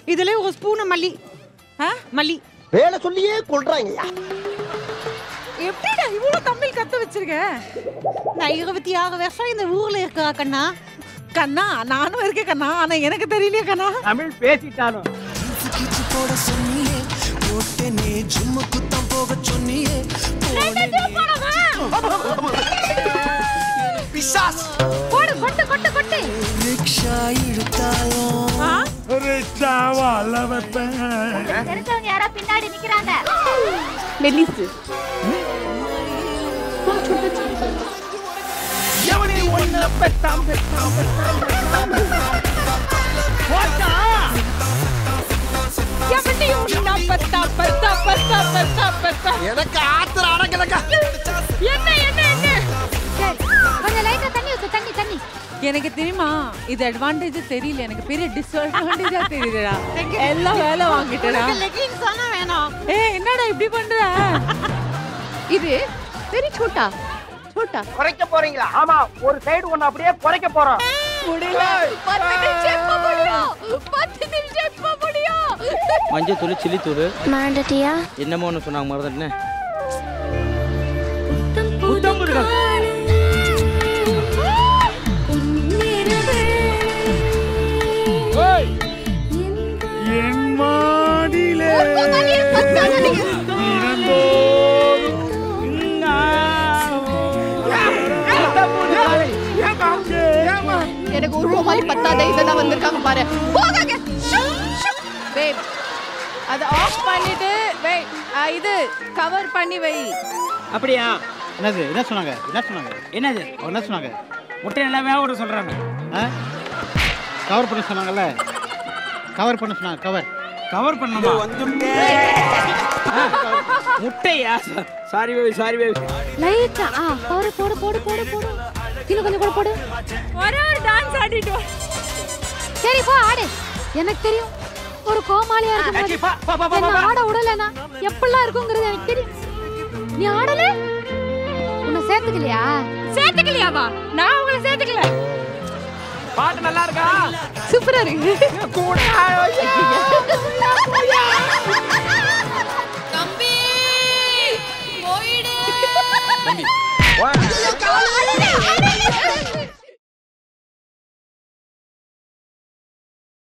இதுல ஒரு ஸ்பூன் மல்லி. மல்லி வேலை சொல்லியே கொள்றாங்கய்யா. எப்படிடா இவ்வளவு தமிழ் கத்து வச்சிருக்க? நான் 26 வருஷம் இந்த ஊர்ல இருக்கா கண்ணா. கண்ணா நானும் இருக்கேன் கண்ணா, ஆனா எனக்கு தெரியலையே கண்ணா. தமிழ் பேசிட்டாலும் போடு கொட்டு கொட்டு கொட்டு. தெரிஞ்சவங்க யாரா பின்னாடி நிக்கிறாங்க. மெலிசு எனக்கு ஆத்திர அடங்கலக்கா. என்ன என்ன என்ன கொஞ்சம் லைட்டா தண்ணி ஊத்து. தண்ணி தண்ணி. எனக்கு தெரியுமா இது அட்வான்டேஜ் தெரியல, எனக்கு பெரிய டிஸ்அட்வான்டேஜா தெரியுதுடா. எல்லாம் வேலை வாங்கிட்டடா. லெகின்ஸ் தான வேணும். என்னடா இப்படி பண்ற? இது வெரி छोटा छोटा. குறைக்க போறீங்களா? ஆமா, ஒரு சைடு ஒண்ணு அப்படியே குறைக்க போறோம். முடியல. 10 நிமிஷம் எப்ப முடியும்? 10 நிமிஷம் எப்ப முடியும்? மஞ்சள் தூள், சில்லி தூள். மறந்துட்டியா? என்னமோ ஒன்று சொன்னாங்க, மறந்துட்டேன். எனக்கு ஒரு கோமாளி பத்தாதே, இதெல்லாம் வந்திருக்காங்க பாரு. போகாங்க. பேப் அத ஆஃப் பண்ணிட்டு வெயிட், இது கவர் பண்ணி வை. அப்படியா? என்னது? என்ன சொன்னாங்க? என்னது? என்ன சொன்னாங்க? முட்டை நல்லா வேக விட சொல்றாங்க. கவர் பண்ண சொன்னாங்கல்ல? கவர் பண்ண சொன்னாங்க. கவர் பண்ணணுமா? முட்டையா? Sorry baby. லைட்டா போடு போடு போடு போடு போடு. கீழ கொஞ்சம் கூட போடு. ஒரு டான்ஸ் ஆடிட்டு வா. சரி போ ஆடு. எனக்கு தெரியும் ஒரு கோமாளியா இருக்கு. என்ன ஆட விடலனா எப்படிலாம் இருக்குங்கிறது எனக்கு தெரியும். நீ ஆடல? உன்னை சேர்த்துக்கலையா? சேர்த்துக்கலையாவா? நான் உங்களை சேர்த்துக்கல. பாட்டு நல்லா இருக்கா? சூப்பரா இருக்கு. கூட